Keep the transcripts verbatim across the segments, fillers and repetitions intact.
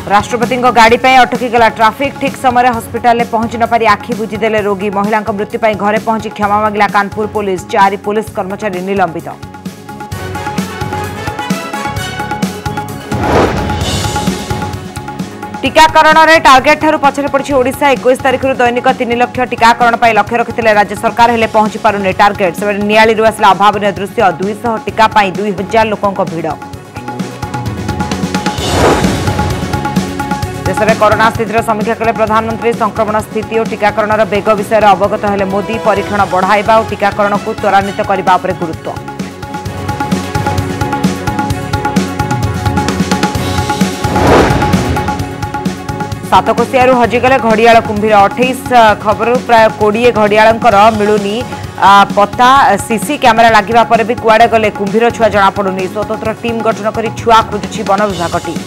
राष्ट्रपति गाड़ी पर अटकी गला ट्राफिक ठीक समय हस्पिटाल पहुंची न पारी आखि बुझीदेले रोगी महिला मृत्यु पर घरे पहुंची क्षमा मांगला कानपुर पुलिस चारि पुलिस कर्मचारी निलंबित। टीकाकरण में टार्गेट ठारू पछरे पड़ी ओडिशा इक्कीस तारिख दैनिक तीन लाख टीकाकरण पर लक्ष्य रखिते राज्य सरकार हेले पहुंची पारुने टार्गेट से नियाली आसला अभावन दृश्य दुईश टीका पर दुई हजार लोकों भिड़। देश में कोरोना स्थितिर समीक्षा कले प्रधानमंत्री संक्रमण स्थिति और टीकाकरण बेग विषय अवगत हेले मोदी परीक्षण बढ़ाइबा और टीकाकरण को त्वरान्वित करने पर गुरुत्व। सातकोशियारू हजिगले घड़ियाल कुंभीर अठाईस खबर प्राय कोड़े घड़ियालंकर मिलुनी पता सीसी कैमेरा लगिबा पर भी कुआडे गले कुंभीर छुआ जनापड़ुनी स्वतंत्र टीम गठन कर छुआ खोजुछि वन विभाग टीम।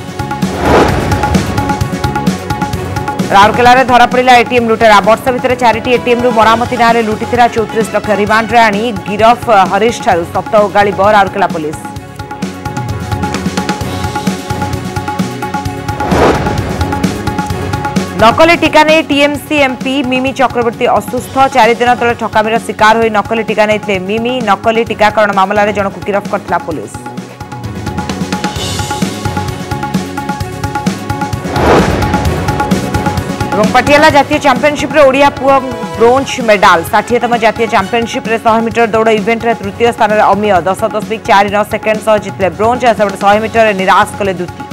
राउरकेला रे धरा पड़ा एटीएम लुटेरा वर्ष भितर चारिटी एटीएम रु मरामती ना लुटी चौतीस लाख रिमांड आनी गिरफ हरीश ठारू सप्त उगाड़ी राउरकेला पुलिस। नकली टीका नहीं टीएमसी एमपी मिमी चक्रवर्ती असुस्थ चारि दिन तले ठकामीर शिकार होई नकली टीका नहीं मिमी नकली टीकाकरण मामला रे जनकु गिरफ करथिला पुलिस। पटियाला जातीय चैंपियनशिप रे ओडिया पुआ ब्रोंज मेडाल साठीतम जातीय चैंपियनशिप रे सौ मीटर दौड़ इवेंट रे तृतीय स्थान रे अमिय दस दशमिक चार नौ सेकेंड सह जितले ब्रोंज सौ मीटर निराश कले द्वितीय।